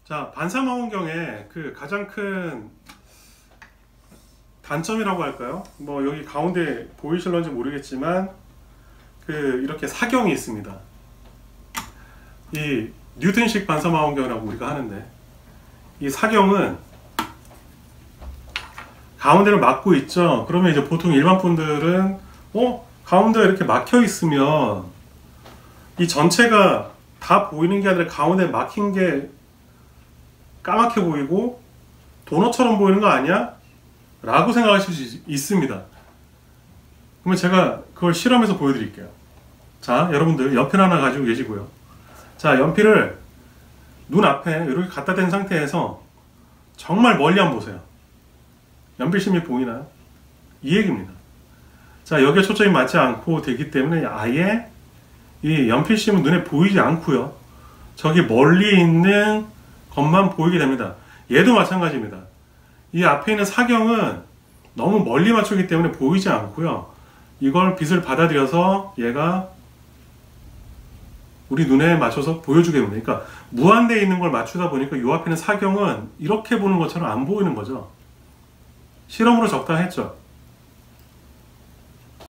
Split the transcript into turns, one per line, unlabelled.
자, 반사망원경의 그 가장 큰 단점이라고 할까요? 뭐 여기 가운데 보이실런지 모르겠지만 그 이렇게 사경이 있습니다. 이 뉴턴식 반사망원경이라고 우리가 하는데, 이 사경은 가운데를 막고 있죠. 그러면 이제 보통 일반 분들은 가운데가 이렇게 막혀 있으면 이 전체가 다 보이는 게 아니라 가운데 막힌 게 까맣게 보이고 도넛처럼 보이는 거 아니야? 라고 생각하실 수 있습니다. 그러면 제가 그걸 실험해서 보여드릴게요. 자, 여러분들 연필 하나 가지고 계시고요. 자, 연필을 눈앞에 이렇게 갖다 댄 상태에서 정말 멀리 한번 보세요. 연필심이 보이나요? 이 얘기입니다. 자, 여기에 초점이 맞지 않고 되기 때문에 아예 이 연필심은 눈에 보이지 않고요. 저기 멀리 있는 것만 보이게 됩니다. 얘도 마찬가지입니다. 이 앞에 있는 사경은 너무 멀리 맞추기 때문에 보이지 않고요. 이걸 빛을 받아들여서 얘가 우리 눈에 맞춰서 보여주게 됩니다. 그러니까 무한대에 있는 걸 맞추다 보니까 이 앞에 있는 사경은 이렇게 보는 것처럼 안 보이는 거죠. 실험으로 적당했죠.